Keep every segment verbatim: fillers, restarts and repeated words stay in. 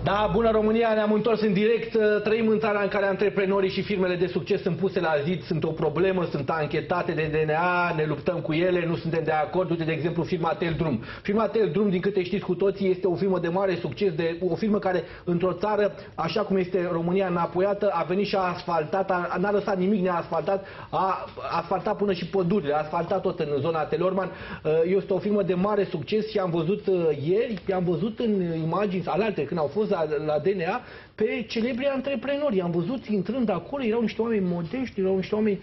Da, bună România, ne-am întors în direct. Trăim în țara în care antreprenorii și firmele de succes sunt puse la zid, sunt o problemă, sunt anchetate de D N A, ne luptăm cu ele, nu suntem de acord. Uite, de exemplu, firma Teldrum. Firma Teldrum, din câte știți cu toții, este o firmă de mare succes, de, o firmă care, într-o țară, așa cum este România înapoiată, a venit și a asfaltat, n-a lăsat nimic neasfaltat, a asfaltat până și pădurile, a asfaltat tot în zona Telorman. Este o firmă de mare succes și am văzut ieri, am văzut în imagini, alaltă, când au fost la, la D N A, pe celebri antreprenori. Am văzut intrând acolo, erau niște oameni modești, erau niște oameni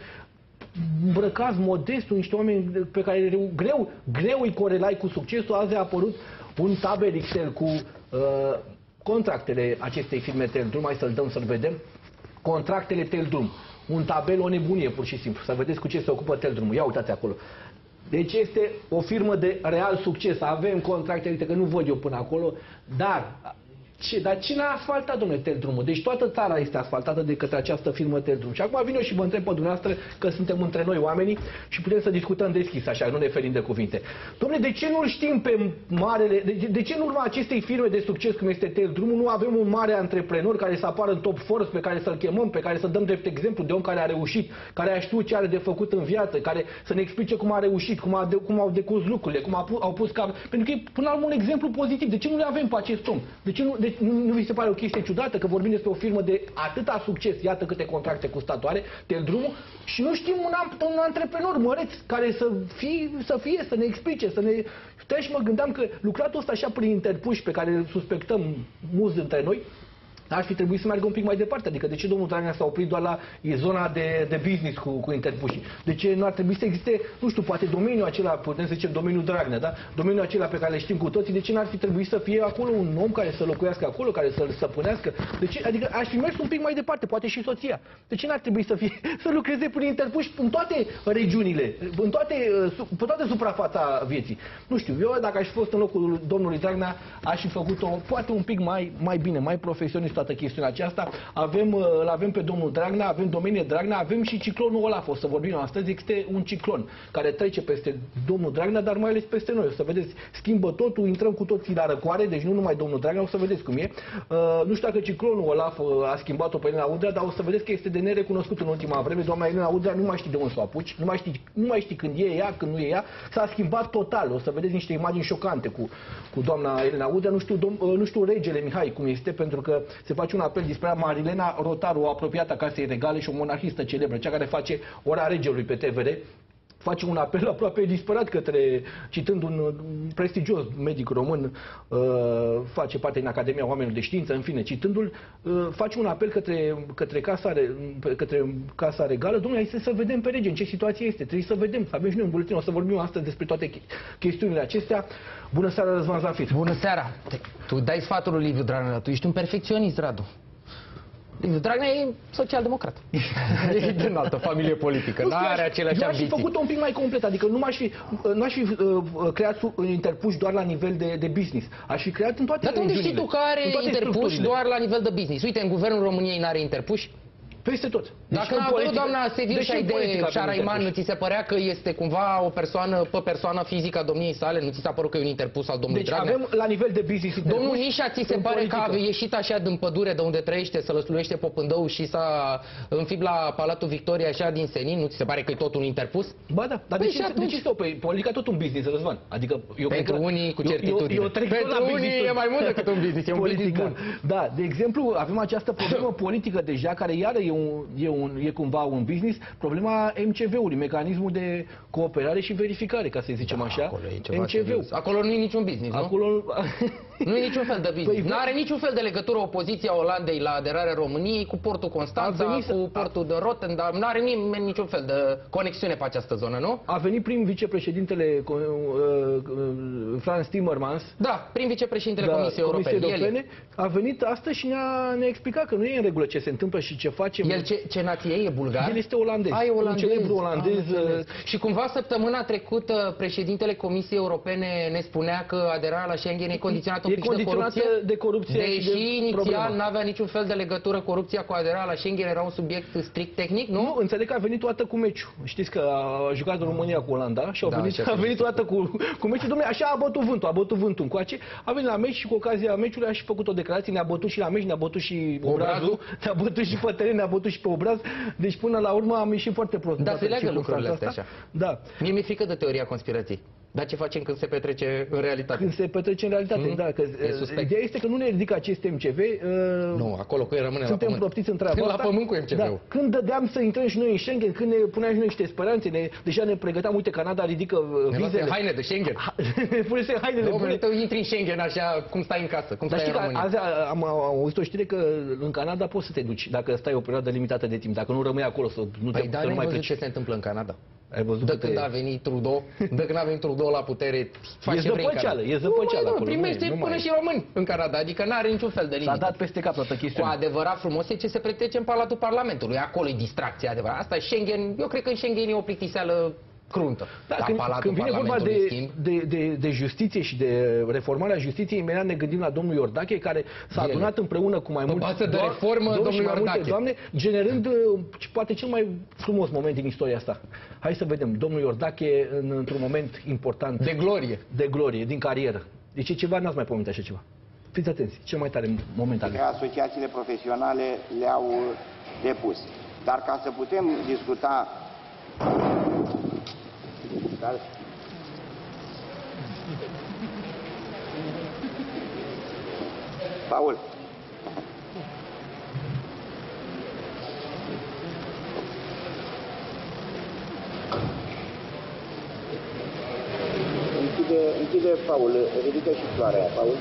îmbrăcați modest, niște oameni pe care greu, greu îi corelai cu succesul. Azi a apărut un tabel Excel cu uh, contractele acestei firme Teldrum. Hai să-l dăm să-l vedem. Contractele Teldrum. Un tabel, o nebunie, pur și simplu. Să vedeți cu ce se ocupă Teldrum. Ia uitați acolo. Deci este o firmă de real succes. Avem contracte, uite că nu văd eu până acolo, dar... Ce? Dar cine a asfaltat, domnule, Teldrumul? Deci toată țara este asfaltată de către această firmă Teldrum. Și acum vin eu și vă întreb pe dumneavoastră, că suntem între noi oamenii și putem să discutăm deschis, așa, nu ne ferim de cuvinte. Domnule, de ce nu-l știm pe marele... De, de ce în urma acestei firme de succes, cum este Teldrumul, nu avem un mare antreprenor care să apară în top force, pe care să-l chemăm, pe care să dăm drept exemplu de om care a reușit, care a știut ce are de făcut în viață, care să ne explice cum a reușit, cum, a de, cum au decurs lucrurile, cum a, au pus cap... Pentru că e până la urmă un exemplu pozitiv. De ce nu le avem pe acest om? De ce nu... De, nu Nu vi se pare o chestie ciudată că vorbim despre o firmă de atâta succes, iată câte contracte cu statul are, Teldrumul, și nu știm un, un antreprenor măreț care să fie, să fie, să ne explice, să ne... Stai, și mă gândeam că lucratul ăsta așa prin interpuși pe care îl suspectăm mulți dintre noi, ar fi trebuit să meargă un pic mai departe. Adică de ce domnul Dragnea s-a oprit doar la zona de, de business cu, cu interpușii? De ce nu ar trebui să existe, nu știu, poate domeniul acela, putem să zicem domeniul Dragnea, da? Domeniul acela pe care le știm cu toții, de ce n-ar fi trebuit să fie acolo un om care să locuiască acolo, care să-l stăpânească? De ce? Adică aș fi mers un pic mai departe, poate și soția. De ce n-ar trebui să fie, să lucreze prin interpuși în toate regiunile, în toate, pe toată suprafața vieții? Nu știu, eu dacă aș fi fost în locul domnului Dragnea, aș fi făcut-o poate un pic mai, mai bine, mai profesionist toată chestiunea aceasta. Avem, îl avem pe domnul Dragnea, avem domeniul Dragnea, avem și ciclonul Olaf. O să vorbim astăzi, este un ciclon care trece peste domnul Dragnea, dar mai ales peste noi. O să vedeți, schimbă totul, intrăm cu toții la răcoare, deci nu numai domnul Dragnea, o să vedeți cum e. Uh, nu știu dacă ciclonul Olaf a schimbat-o pe Elena Udrea, dar o să vedeți că este de nerecunoscut în ultima vreme. Doamna Elena Udrea nu mai știe de unde să o apuci, nu mai știi, nu mai știi când e ea, când nu e ea. S-a schimbat total. O să vedeți niște imagini șocante cu, cu doamna Elena Udrea. Nu știu, dom, nu știu regele Mihai cum este, pentru că se face un apel despre Marilena Rotaru, o apropiată a Casei Regale și o monarhistă celebră, cea care face Ora Regelui pe T V R, face un apel aproape disperat către, citând un prestigios medic român, uh, face parte din Academia Oamenilor de Știință, în fine, citându-l, uh, face un apel către, către, casa, către Casa Regală. Domnule, hai să vedem pe rege în ce situație este, trebuie să vedem, să avem și noi un buletin, o să vorbim astăzi despre toate chestiunile acestea. Bună seara, Răzvan Zafir. Bună seara. Tu dai sfatul lui Liviu Dragnea, tu ești un perfecționist, Radu. Liviu Dragnea e social-democrat. E din altă familie politică, nu are aceleași ambiții. Eu aș fi făcut-o un pic mai complet, adică nu aș fi, nu aș fi uh, creat interpuși doar la nivel de, de business. Aș fi creat în toate regiunile. Dar unde știi tu că are interpuși doar la nivel de business? Uite, în guvernul României n-are interpuși? Peste tot. Deci dacă n-a apărut doamna Sevilșa de Șaraiman, nu ți se părea că este cumva o persoană, pe persoană fizică a domniei sale? Nu ți s-a părut că e un interpus al domnului deci Dragnea? Avem la nivel de business interpus. Domnul Nișa, ți se pare politică. Că a ieșit așa din pădure de unde trăiește, să lăsluiește Popândău și s-a înfipt la Palatul Victoria așa din senin? Nu ți se pare că e tot un interpus? Ba da, dar păi de, ce, de ce stau? Păi politica tot un business, Răzvan. Adică eu pentru cred că, unii cu certitudine. Eu, eu, eu pentru unii e mai mult decât un business, e un business bun. Da, de exemplu, avem această problemă politică deja, care iară e un, e un e cumva un business, problema M C V-ului, mecanismul de cooperare și verificare, ca să zicem da, așa. Acolo M C V-ul. Acolo nu e niciun business, acolo... nu? Nu e niciun fel de business. Păi, nu are niciun fel de legătură opoziția Olandei la aderarea României cu portul Constanța, cu portul de Rotterdam. Nu are nimeni niciun fel de conexiune pe această zonă, nu? A venit prim vicepreședintele uh, uh, Franz Timmermans. Da, prim vicepreședintele da, Comisiei Europene. Europene. A venit astăzi și ne-a ne explicat că nu e în regulă ce se întâmplă și ce facem. El ce, ce nație e? Bulgar? El este olandez. A, e olandez. Un celebru olandez. A, și cumva săptămâna trecută președintele Comisiei Europene ne spunea că aderarea la Schengen e condiționată e condiționată de, de corupție. Deși de inițial nu avea niciun fel de legătură corupția cu aderarea la Schengen, era un subiect strict tehnic, nu? Nu, înțeleg că a venit toată cu meciul. Știți că a jucat în România cu Olanda și a da, venit, a venit toată cu, cu meciul. Dom'le, așa a bătut vântul, a bătut vântul încoace. A venit la meci și cu ocazia meciului a și făcut o declarație, ne-a bătut și la meci, ne-a bătut și obrazul, ne-a bătut și pe teren, ne-a bătut și pe obraz. Deci până la urmă am ieșit foarte prost. Dar se leagă lucrurile astea asta. așa. Da. Mie mi-e frică de teoria conspirației. Dar ce facem când se petrece în realitate? Când se petrece în realitate, mm? da. Că, ideea este că nu ne ridică acest M C V. Uh, nu, acolo cu el rămâne suntem la pământ. proptiți în treaba la asta. pământ cu M C V-ul. Da. Când dădeam să intrăm și noi în Schengen, când ne puneam și noi niște speranțe, ne, deja ne pregăteam, uite, Canada ridică ne vizele. Ne haine de Schengen. ne pune să hainele bune. Nu, intri în Schengen așa, cum stai în casă, cum Dar stai știi în că azi am, am auzit o știre că în Canada poți să te duci dacă stai o perioadă limitată de timp, dacă nu rămâi acolo să nu te păi, dar nu mai pleci. ce se întâmplă în Canada? Ai văzut de când a venit Trudeau, de când a venit Trudeau la putere, face e zăpăceală, e zăpăceală acolo. Primește nu până și români în Canada, adică n-are niciun fel de limită. S-a dat peste cap toată chestiunea. Cu adevărat frumos e ce se petrece în Palatul Parlamentului, acolo e distracție adevărat. Asta e Schengen, eu cred că în Schengen e o plictiseală cruntă. Da, când, când vine vorba de, de, de, de justiție și de reformarea justiției, imediat ne gândim la domnul Iordache, care s-a adunat împreună cu mai multe de reformă, domnul Iordache. doamne, generând poate cel mai frumos moment din istoria asta. Hai să vedem, domnul Iordache în, într-un moment important. De glorie. De glorie, din carieră. Deci e ceva, n-ați mai pomenit așa ceva. Fiți atenți, cel mai tare moment al lui. Asociațiile profesionale le-au depus. Dar ca să putem discuta Dar... Paul. Închide, închide Paul, ridică și floarea, Paul.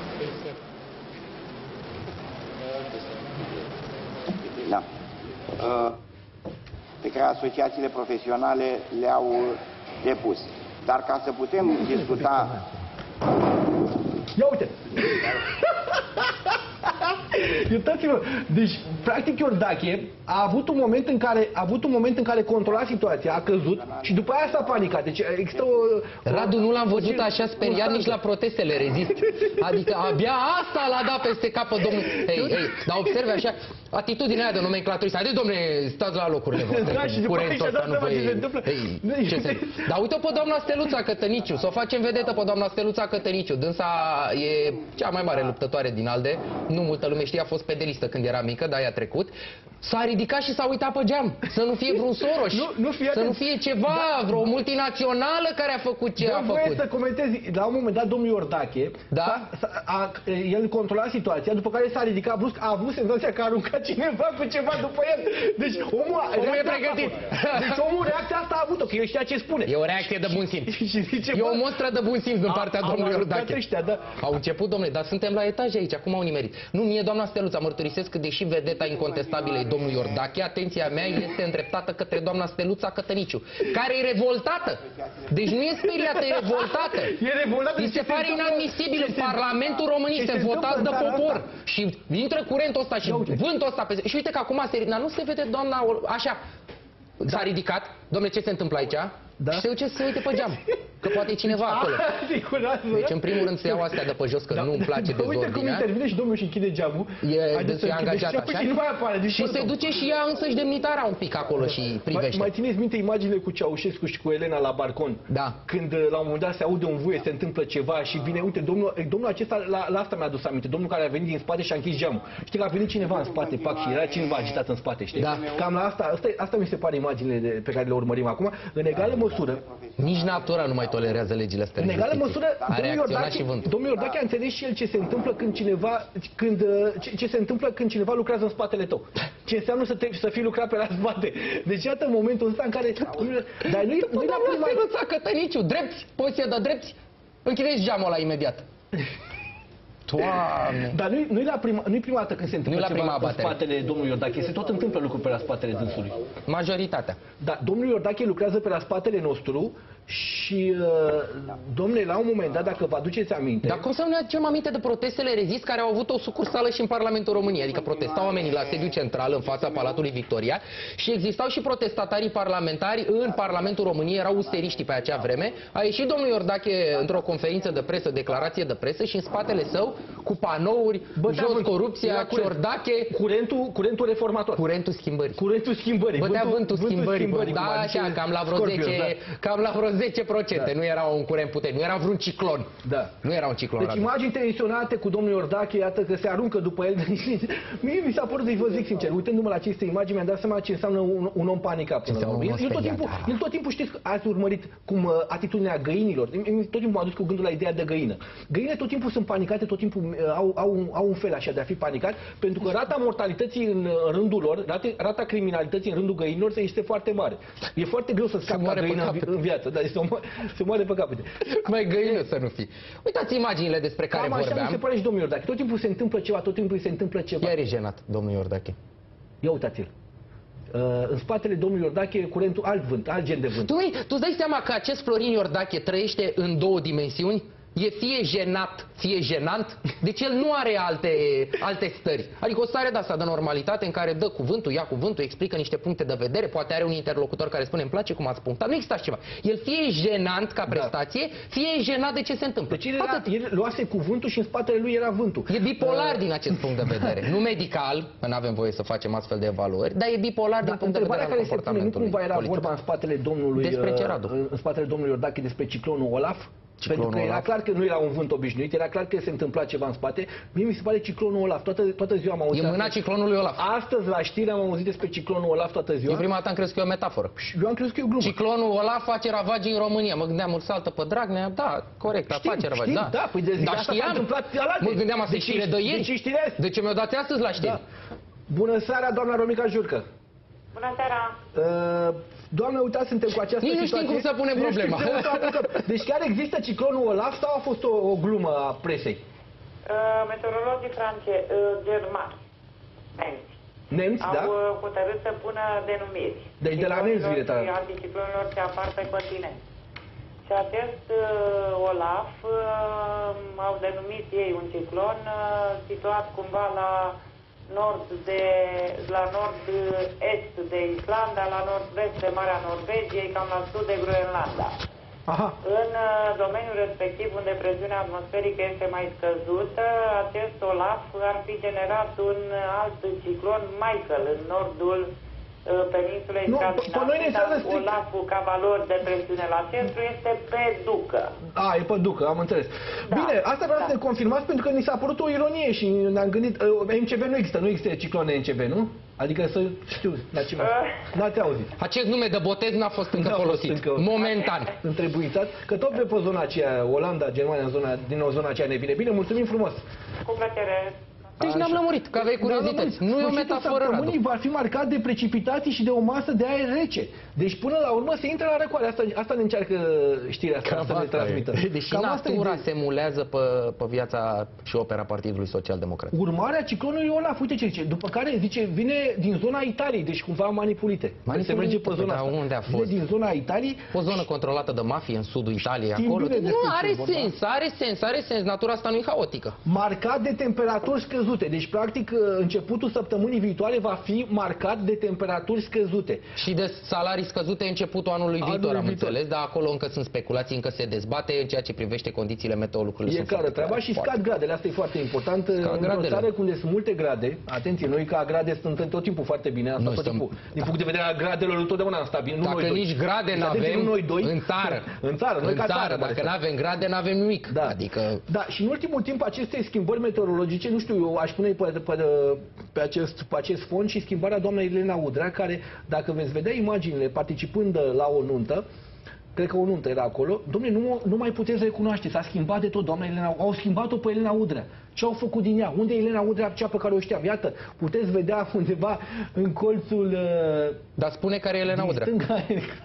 Da. Uh, pe care asociațiile profesionale le-au depus. Dar ca să putem discuta... Ia uite! Uitați-vă, deci practic Iordache a avut un moment în care a avut un moment în care controla situația, a căzut și după aia s-a panicat. Deci există o... Radu, nu l-am văzut așa speriat nici la protestele Rezist. Adică abia asta l-a dat peste capă domnul... Hei, hei, dar observe așa atitudinea aia de nomenclaturistă. Haideți, domne, stați la locurile voastre. Da, și după aia și-a dat seama ce se întâmplă. Dar uite-o pe doamna Steluța Cătăniciu, să o facem vedetă pe doamna Steluța Cătăniciu. Dânsa e cea mai mare luptătoare din ALDE. Nu multă lume știe, a fost pedelistă când era mică, dar i-a trecut. S-a ridicat și s-a uitat pe geam. Să nu fie vreun Soros, nu, nu fie să nu fie ceva, da, vreo multinațională care a făcut ce a făcut. Să comentezi, la un moment dat, domnul Iordache, da? a, a, el controla situația, după care s-a ridicat brusc, a avut senzația că a aruncat cineva cu ceva după el. Deci omul, omul e pregătit. Deci omul reacția asta a avut-o, că el știa ce spune. E o reacție de bun simț. Zice, e o monstră de bun simț din partea a, domnului Iordache. Ăștia, da. Au început, domnule, dar suntem la etaj aici, acum au nimerit. Nu, mie, doamna Steluța, mărturisesc că deși vedeta incontestabilă e domnul Iordache, atenția mea este îndreptată către doamna Steluța Cătăniciu, care e revoltată. Deci nu e speriată, e revoltată. E revoltată. Mi se pare inadmisibil. În Parlamentul României se votați de popor. Și intră curentul ăsta și vântul ăsta. Pe... Și uite că acum se ridică. Nu se vede doamna așa. S-a ridicat. Dom'le, ce se întâmplă aici? Da? Și se duce să se uite pe geam. Că poate e cineva acolo. Deci, în primul rând, să iau astea de pe jos, că da. Nu-mi place dezordinea. Uite cum intervine și domnul și închide geamul. E dânsul angajat așa. Și se duce și ea însăși demnitarea un pic acolo și privește. Mai, mai țineți minte imaginile cu Ceaușescu și cu Elena la balcon? Da. Când la un moment dat se aude un vuie, se întâmplă ceva și vine, uite, domnul, domnul acesta, la, la asta mi-a adus aminte, domnul care a venit din spate și a închis geamul. Știi că a venit cineva în spate, pac, și era cineva agitat în spate, știi? Da. Cam la asta, asta, asta mi se pare imaginile de, pe care le urmărim acum. În egală măsură, nici natura nu mai tolerează legile astea. În egală măsură, domnul Iordache, domnul Iordache a înțeles și el ce se întâmplă când cineva, când, ce, ce se întâmplă când cineva lucrează în spatele tău. Ce înseamnă să, te, să fii lucrat pe la spate. Deci iată momentul ăsta în care... Dar nu-i nu la prima... Steluța Cătăniciu, drepți, poziție de drepți, închideți geamul ăla imediat. Doamne. Dar nu-i nu la prima, nu prima dată când se întâmplă ceva prima în spatele domnului Iordache. Se tot întâmplă lucruri pe la spatele dânsului. Majoritatea. Da, domnul Iordache lucrează pe la spatele nostru Și, uh, domnule, la un moment dat, dacă vă aduceți aminte... Dar cum să nu ne aducem aminte de protestele Rezist care au avut o sucursală și în Parlamentul României? Adică protestau oamenii la sediul central, în fața Palatului Victoria, și existau și protestatarii parlamentari în Parlamentul României, erau usteriștii pe acea vreme. A ieșit domnul Iordache într-o conferință de presă, declarație de presă, și în spatele său, cu panouri, Bă, jos da, corupția, Ciordache... Curentul, curentul reformator. Curentul schimbării. Curentul schimbării. Bătea vântul, vântul schimbării. schimbării Da, așa, cam la vreo Scorpion, zece, da. cam la vreo zece la zece la sută. Da. Nu era un curent puternic, nu era vreun ciclon. Da. Nu era un ciclon. Deci imagini tensionate cu domnul Iordache, iată că se aruncă după el. Mie mi s-a părut, deci vă zic sincer, uitându-mă la aceste imagini, mi-am dat seama ce înseamnă un, un om panicat până la urmă. El, el, tot timpul, el tot timpul, știți, ați urmărit cum uh, atitudinea găinilor. Tot timpul m-a dus cu gândul la ideea de găină. Găinile tot timpul sunt panicate, tot timpul uh, au, au, un, au un fel așa de a fi panicat, pentru că rata mortalității în rândul lor, rata, rata criminalității în rândul găinilor este foarte mare. E foarte greu să scapi ca găină în, în viață, dar se, se moare pe capete. Mai găină să nu fii. Uitați imaginile despre care Cam vorbeam. Așa mi se pare și domnul Iordache. Tot timpul se întâmplă ceva, tot timpul se întâmplă ceva. Chiar e jenat, domnul Iordache. Ia uitați-l. Uh, în spatele domnului Iordache, curentul alt vânt, alt gen de vânt. Tu, tu îți dai seama că acest Florin Iordache trăiește în două dimensiuni? E fie jenat, fie jenant, deci el nu are alte, alte stări. Adică o stare de asta de normalitate în care dă cuvântul, ia cuvântul, explică niște puncte de vedere, poate are un interlocutor care spune îmi place cum ați punctat, nu există așa ceva. El fie e jenant ca prestație, da. fie e jenat de ce se întâmplă. Deci el, era, el luase cuvântul și în spatele lui era vântul. E bipolar uh... din acest punct de vedere. Nu medical, că nu avem voie să facem astfel de evaluări, dar e bipolar da, din punct de vedere al comportamentului care se pune, nu cumva era politic. vorba în spatele domnului, despre ce, Radu? în spatele domnului Iordache despre ciclonul Olaf? Ciclonul Pentru că era Olaf. clar că nu era un vânt obișnuit, era clar că se întâmpla ceva în spate. Mie mi se pare ciclonul Olaf. Toată, toată ziua am auzit. E mâna ciclonului Olaf. Astăzi la știri am auzit despre ciclonul Olaf toată ziua. Eu prima dată am crezut că e o metaforă. Eu am crezut că e o glumă. Ciclonul Olaf face ravagii în România. Mă gândeam, îl saltă pe Dragnea. Da, corect, știm, face ravagii. Știm, da, da, păi de zi, da, asta s-a întâmplat alaltă. Mă gândeam, asta e știre de ieri. De ce știrea? De ce mi-o dați astăzi la știri? Da. Bună seara, doamna Romica Jurcă. Bună seara. Uh, Doamne, uitați, suntem cu această Nici nu situație. știm cum să punem problema. Deci chiar există ciclonul Olaf sau a fost o, o glumă a presei? Uh, meteorologii france, uh, germani, nemți, Nemți, au da? uh, hotărât să pună denumiri. Deci de la nemți vine tare. Și anticiclonilor ce apar pe continent. Și acest uh, Olaf uh, au denumit ei un ciclon uh, situat cumva la nord de, la nord-est de Islanda, la nord-vest de Marea Norvegiei, cam la sud de Groenlanda. Aha. În domeniul respectiv, unde presiunea atmosferică este mai scăzută, acest Olaf ar fi generat un alt ciclon, Michael, în nordul peninsulei Scandinave, dar Olaful ca valori de presiune la centru este pe Ducă. A, e pe Ducă, am înțeles. Da, Bine, asta vreau da. să ne confirmați pentru că ni s-a părut o ironie și ne-am gândit, uh, M C V nu există, nu există ciclone M C V, nu? Adică să știu la ceva. Uh. N-ați auzit. Acest nume de botez n-a fost încă folosit. Încă... Momentan. Întrebuițat, că tot pe pe zona aceea, Olanda, Germania, în zona, din o zona aceea ne vine. Bine, mulțumim frumos. Cu plăcere. Deci ne-am lămurit, că aveai curiozități. Nu e o metaforă, Radu. Va fi marcat de precipitații și de o masă de aer rece. Deci până la urmă se intră la răcoare. Asta, asta ne încearcă știrea asta, Cam să ne transmită. Deși natura se mulează pe, pe viața și opera Partidului Social Democrat. Urmarea ciclonului Olaf, uite ce zice. După care zice, vine din zona Italiei, deci cumva manipulite. Manipulite, se merge pe zona da, asta. unde a fost? Vine din zona Italiei. O zonă controlată de mafie în sudul Italiei, Știm acolo. bine Nu, are sens, are sens, are sens. Natura asta nu e haotică. Marcat de temperaturi scăzute. Deci, practic, începutul săptămânii viitoare va fi marcat de temperaturi scăzute. Și de salarii scăzute începutul anului viitor, anul am viitor. înțeles, dar acolo încă sunt speculații, încă se dezbate în ceea ce privește condițiile meteo, lucrurile E clară treaba și scad gradele, asta e foarte important. Într-o țară unde sunt multe grade, atenție, noi ca grade suntem tot timpul foarte bine, asta tot timpul. Din punct de vedere al gradelor, întotdeauna am stabil. Nu dacă noi nici doi. grade deci, n-avem noi doi, în țară, în țară, noi în ca țară, țară, dacă nu avem grade, n-avem nimic. Da. Adică... da, și în ultimul timp aceste schimbări meteorologice, nu știu, eu aș pune pe, pe, pe, acest, pe acest fond și schimbarea doamnei Elena Udrea, care, dacă veți vedea imaginile participând la o nuntă, cred că o nuntă era acolo, domnule, nu, nu mai puteți recunoaște, s-a schimbat de tot doamna Elena, au schimbat-o pe Elena Udrea. Ce au făcut din ea? Unde e Elena Udrea, cea pe care o știam? Iată, puteți vedea undeva în colțul... Uh, Dar spune care e Elena Udrea. Stânga,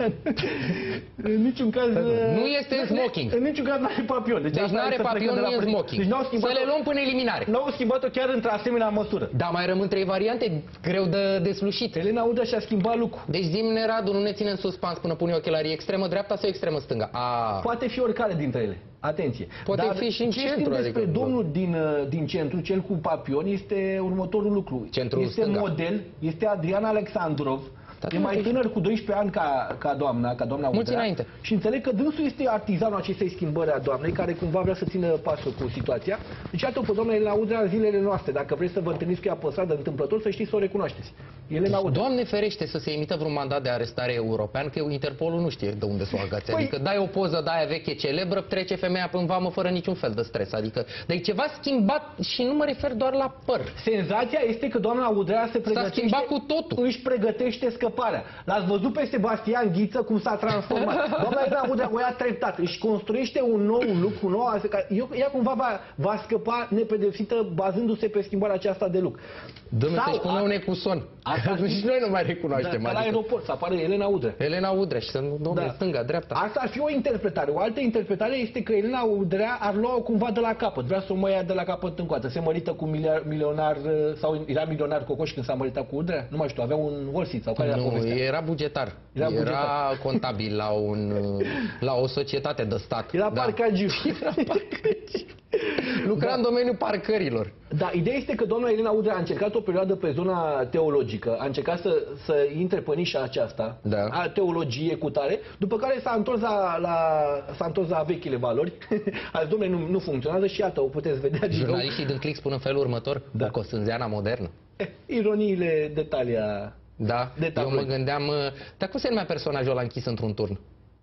în niciun caz... Uh, nu este în smoking. În niciun caz nu are papion. Deci, deci nu are papion, nu e în smoking. Deci să le luăm până eliminare. Nu au schimbat-o chiar într-o asemenea măsură. Dar mai rămân trei variante, greu de deslușit. Elena Udrea și-a schimbat lucru. Deci zi-mi, Radu, nu ne ține în suspans până pune ochelarii. Extremă dreapta sau extremă stânga? A... Poate fi oricare dintre ele. Atenție. Poate Dar fi și în ce centru. știm despre Adică... domnul din, din centru, cel cu papion, este următorul lucru. Centrul este stânga. model, este Adrian Alexandrov. Dar e mai tânăr cu doisprezece ani ca, ca doamna, ca doamna Mulți Udrea. înainte. Și înțeleg că dânsul este artizanul acestei schimbări a doamnei, care cumva vrea să țină pasul cu situația. Deci iată pe doamna Elena Udrea în zilele noastre. Dacă vreți să vă întâlniți cu ea pe stradă întâmplător, să știți să o recunoașteți. Elena Udrea. Doamne ferește să se emită vreun mandat de arestare european, că Interpolul nu știe de unde să o agațe. Păi... Adică dai o poză de aia veche celebră, trece femeia până vamă fără niciun fel de stres. Adică, dar e ceva schimbat și nu mă refer doar la păr. Senzația este că doamna Udrea se pregătește... S-a schimbat cu totul. Își pregătește scăparea. L-ați văzut pe Sebastian Ghiță cum s-a transformat. Doamna Elena Udrea o ia treptat. Își construiește un nou look, un nou... Ea cumva va, va scăpa nepedepsită bazându-se pe schimbarea aceasta de look. Dom'le, să-i spune un ecuson. Nici noi nu mai recunoaștem. Da, la aeroport să apară Elena Udrea. Elena Udrea și să nu, domnule, da. Stânga, dreapta. Asta ar fi o interpretare. O altă interpretare este că Elena Udrea ar lua-o cumva de la capăt. Vrea să o mai ia de la capăt în coată. Se mărită cu milionar, sau era milionar Cocoș când s-a măritat cu Udrea? Nu mai știu, avea un Wall sau care era povestea? Era bugetar. Era, era bugetar. Contabil la, un, la o societate de stat. Era da. parcagiu. Era parcagiu. Lucra da. în domeniul parcărilor. Da, ideea este că doamna Elena Udrea a încercat o perioadă pe zona teologică, a încercat să, să intre pe nișa aceasta, da. a teologie cu tare, după care s-a întors la, la, s-a întors la vechile valori. A zis, domnule, nu, nu funcționează și iată, o puteți vedea din nou. Jurnaliștii din Click spun în felul următor, da. Cu o sânzeana modernă. Eh, ironiile detalia. Da, de eu mă gândeam, dar cum se numea personajul ăla închis într-un turn?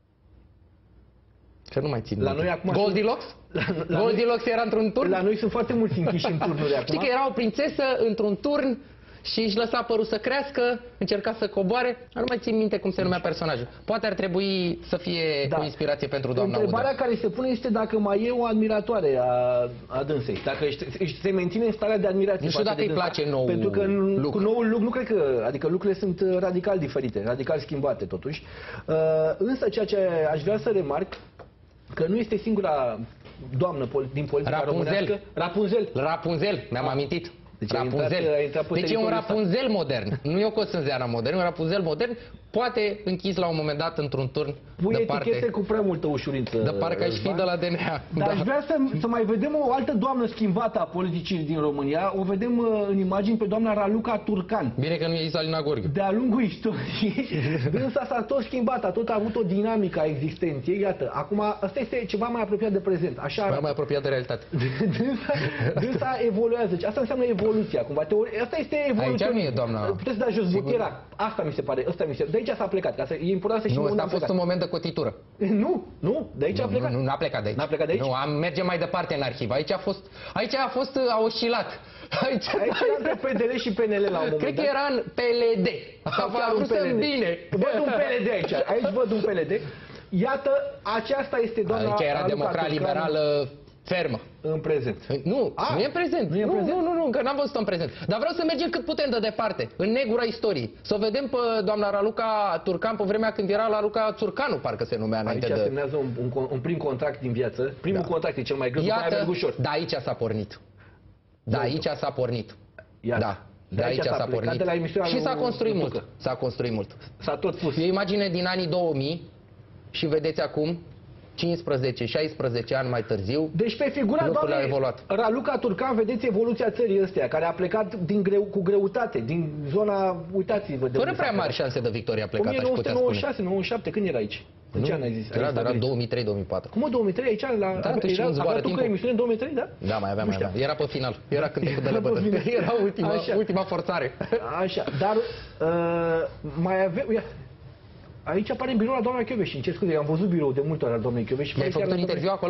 Că nu mai țin. La noi acum Goldilocks? La, la Goldilocks noi, era într-un turn? La noi sunt foarte mulți închiși în turnuri acum. Știi că era o prințesă într-un turn și își lăsa părul să crească, încerca să coboare, nu mai țin minte cum se numea personajul. Poate ar trebui să fie da. o inspirație pentru doamna Udrea. Întrebarea care se pune este dacă mai e o admiratoare a, a dânsei, dacă se menține în starea de admirație. Nu știu dacă îi place nou Pentru că look. Cu noul look nu cred că, adică lucrurile sunt radical diferite, radical schimbate totuși. Uh, însă ceea ce aș vrea să remarc, că nu este singura doamnă din politica Rapunzel. românească. Rapunzel. Rapunzel, mi-am ah. amintit. Deci Rapunzel. A intrat, a deci e un Rapunzel modern. Nu e o cosânzeană modern, e un Rapunzel modern, poate închis la un moment dat într-un turn. Pui de etichete parte, cu prea multă ușurință. De parcă aș fi de la D N A. Dar da. aș vrea să, să mai vedem o altă doamnă schimbată a politicii din România. O vedem uh, în imagini pe doamna Raluca Turcan. Bine că nu e Isalina Gorghiu. De-a lungul istoriei, dânsa s-a tot schimbat, a tot a avut o dinamică a existenței. Iată, acum, asta este ceva mai apropiat de prezent. Așa mai, mai apropiat de realitate. dânsa, dânsa evoluează. Asta înseamnă evoluția. Cumva. Asta este evoluția. Aici nu e, doamna. Puteți da jos buchera. Asta mi se pare. Asta mi se... De aici s-a plecat. Ca să... E important să știm nu, unde a fost un moment de cotitură. Nu, nu, de aici nu, a plecat. Nu, nu a plecat de aici. N-a plecat de aici? Nu, am merge mai departe în arhivă. Aici a fost, aici a fost, a oscilat. Aici, aici era între P D L și P N L la un moment. Cred că era în P L D. Sau chiar un P L D. Bine. Văd un P L D aici. Aici văd un P L D. Iată, aceasta este doamna Aici era democrat liberală fermă. În prezent. Nu, A, nu e în prezent. Nu, e în nu, prezent? nu, nu, nu, încă n-am văzut-o în prezent. Dar vreau să mergem cât putem de departe, în negura istoriei. Să o vedem pe doamna Raluca Turcan pe vremea când era Raluca Țurcanu, parcă se numea înainte aici de... Aici semnează un, un, un prim contract din viață. Primul da. contract e cel mai greu, Iată, mai ușor. da, aici s-a pornit. Da, aici s-a pornit. Iată. Da. De aici s-a pornit. Și s-a construit mult. S-a construit mult. S-a tot pus. E o imagine din anii două mii și vedeți acum cincisprezece șaisprezece ani mai târziu. Deci pe figura doamnei Raluca Turcan vedeți evoluția țării ăstea, care a plecat din greu, cu greutate, din zona, uitați-vă. Fără prea mari șanse de victorie a plecat, o mie nouă sute nouăzeci și șase nouăzeci și șapte, când era aici? În ce an ai zis? Era, era două mii trei două mii patru. Cum două mii trei aici? La, da, era, avea tu că emisiune în două mii trei, da? Da, mai avea, mai avea. Era pe final. Era cântecul de lebădă. Era ultima, ultima forțare. Așa, dar uh, mai avea... Aici apare în birou la doamna Chioveși. Ce scuze, am văzut birou de multe ori la doamnei Chioveși. Mi-ai făcut un interviu acolo?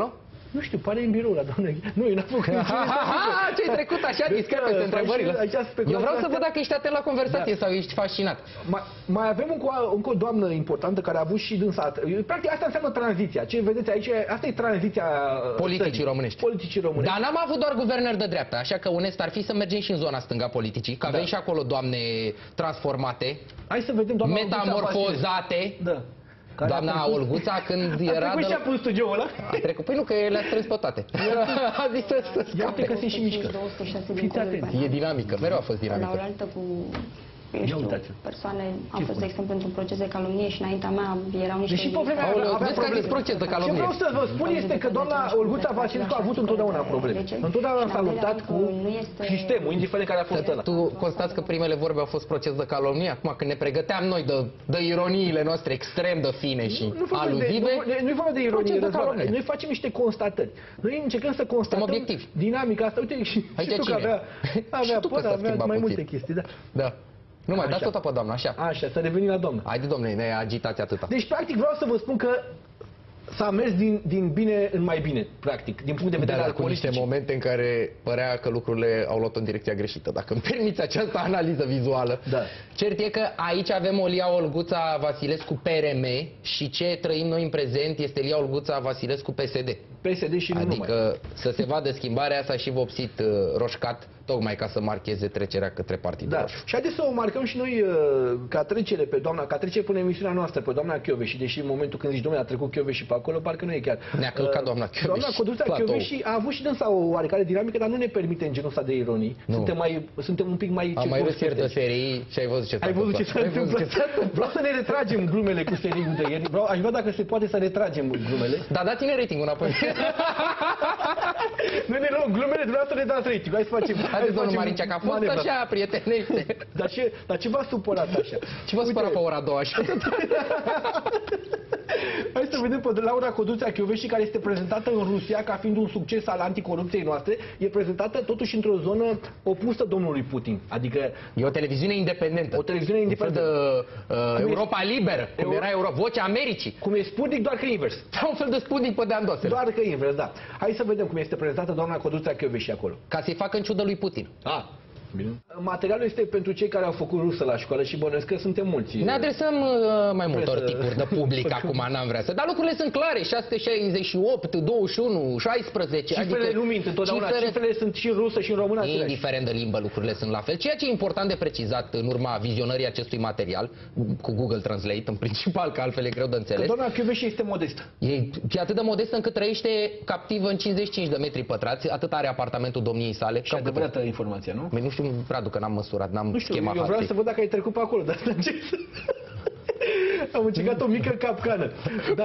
Nu știu, pare în birou la doamne. Nu, eu n-am făcut ce-ai trecut așa discret peste întrebările. Eu vreau să văd dacă ești atent la conversație sau ești fascinat. Mai, mai avem încă o, încă o doamnă importantă care a avut și dânsa. Practic asta înseamnă tranziția. Ce vedeți aici, asta e tranziția politicii românești. Politicii românești. Dar n-am avut doar guvernări de dreapta, așa că onest ar fi să mergem și în zona stânga politicii, că avem da. și acolo doamne transformate, hai să vedem, doamna metamorfozate. Da. Doamna Olguța, când a era... A și a pus studioul ăla? A trecut. Păi nu, că le-a strâns pe toate. A zis să scape. Ia că se și mișcă. Fiți atenți. E dinamică, mereu a fost dinamică. La oaltă cu... Eu știu, persoane au fost, de exemplu, într-un proces de calomnie și înaintea mea erau niște... Deși pe vremea avea, avea probleme. Proces de calomnie. Ce vreau să vă spun este că doamna Olguța Vasilescu a avut întotdeauna probleme. Întotdeauna s-a luptat cu sistemul, indiferent care a fost ăla. Tu constați că primele vorbe au fost proces de calomnie? Acum când ne pregăteam noi de, de ironiile noastre extrem de fine și nu, nu aluzive... Nu e vorba de ironie, noi facem niște constatări. Noi încercăm să constatăm dinamica asta. Uite, și tu că avea până, avea mai multe chestii, da? Da. Nu mai, dați tot pe doamna, așa. Așa, să revenim la doamna. Haide, domnule, ne agitați atâta. Deci, practic, vreau să vă spun că s-a mers din, din bine în mai bine, practic, din punct de vedere da, al cu niște momente în care părea că lucrurile au luat în direcția greșită. Dacă îmi permiți această analiză vizuală. Da. Cert e că aici avem o Lia Olguța Vasilescu P R M și ce trăim noi în prezent este Lia Olguța Vasilescu P S D. P S D și nu adică numai. Să se vadă schimbarea asta și vopsit uh, roșcat, tocmai ca să marcheze trecerea către Partidul Da. Roșu. Și haideți să o marcăm și noi uh, ca trecere pe doamna, ca trecere până emisiunea noastră, pe doamna Chioveși. Deși în momentul când zici, domnule, a trecut Chioveși pe acolo, parcă nu e chiar. Ne-a călcat doamna Chioveși. Doamna Codruța Chioveși a avut și dânsa o oarecare dinamică, dar nu ne permite în genul ăsta de ironii. Suntem, mai, suntem un pic mai... Am mai râs ieri de serii și ai văzut ce s-a întâmplat. Ai văzut ce s-a întâmplat. Vreau să ne retragem glumele cu seriul de ieri. Vreau, aș vrea dacă se poate să retragem glumele. Da, dați-ne rating-ul înapoi. Noi ne luăm glumele, dumneavoastră ne dați rating. Hai să facem... Haideți, domnul Marincea, că a fost manevra. Așa, prietenește. Dar ce, dar ce v-a supărat așa? Ce v-a supărat pe ora a doua așa? Hai să vedem pe Laura Codruța Chioveși, care este prezentată în Rusia ca fiind un succes al anticorupției noastre. E prezentată totuși într-o zonă opusă domnului Putin. Adică... E o televiziune independentă. O televiziune independentă. Un fel de uh, Europa e... Liberă, cum Euro... era Euro... Vocea Americii. Cum e Sputnik, doar că invers. Ca un fel de Sputnik pe de-am dosele. Doar că invers, da. Hai să vedem cum este prezentată doamna Codruța Chioveși acolo. Ca să-i facă în ciudă lui Putin. Ah. Bine. Materialul este pentru cei care au făcut rusă la școală și bănuiesc că suntem mulți. Ne adresăm uh, mai multor să... tipuri de public acum, n-am vrea să... Dar lucrurile sunt clare, șase sute șaizeci și opt, douăzeci și unu, șaisprezece... Cifrele adică nu mint întotdeauna, cifrele... cifrele sunt și în rusă și în română. Indiferent de limbă, lucrurile sunt la fel. Ceea ce e important de precizat în urma vizionării acestui material, cu Google Translate în principal, că altfel e greu de înțeles. Că doamna Chioveși este modestă. E, e atât de modestă încât trăiește captivă în cincizeci și cinci de metri pătrați, atât are apartamentul domniei sale. Și adevărată informația, nu? Nu știu, Radu, că n-am măsurat, n-am schema. Eu vreau să văd dacă ai trecut pe acolo, dar am încercat o mică capcană. Da.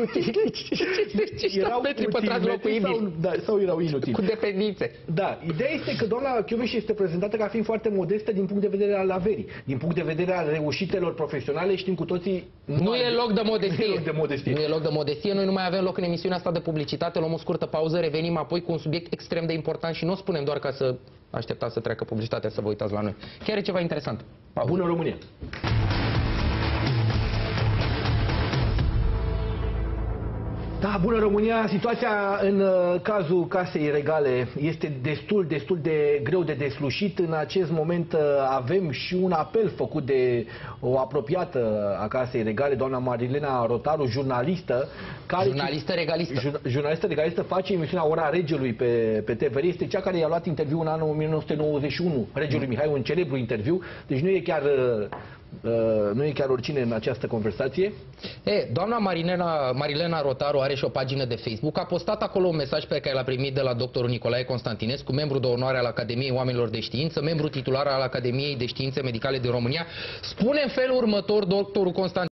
Erau metri pătrați locuibili. Sau, da, sau erau inutili. Cu dependențe. Da, ideea este că doamna Chioveși este prezentată ca fiind foarte modestă din punct de vedere al averii, din punct de vedere al reușitelor profesionale, știm cu toții... Nu, nu e loc de modestie. Nu e loc de modestie. Nu e loc de modestie. Noi nu mai avem loc în emisiunea asta de publicitate, luăm o scurtă pauză, revenim apoi cu un subiect extrem de important și nu o spunem doar ca să așteptați să treacă publicitatea să vă uitați la noi. Chiar e ceva interesant. Pauză. Bună România! Da, bună România, situația în uh, cazul Casei Regale este destul, destul de greu de deslușit. În acest moment uh, avem și un apel făcut de o apropiată a Casei Regale, doamna Marilena Rotaru, jurnalistă. Care jurnalistă regalistă. Jur, jurnalistă regalistă, face emisiunea Ora Regelui pe, pe T V R. Este cea care i-a luat interviu în anul o mie nouă sute nouăzeci și unu, Regelui Mihai, un celebru interviu. Deci nu e chiar... Uh, Uh, nu e chiar oricine în această conversație. E, doamna Marilena, Marilena Rotaru are și o pagină de Facebook. A postat acolo un mesaj pe care l-a primit de la doctorul Nicolae Constantinescu, membru de onoare al Academiei Oamenilor de Știință, membru titular al Academiei de Științe Medicale din România. Spune în felul următor doctorul Constantinescu: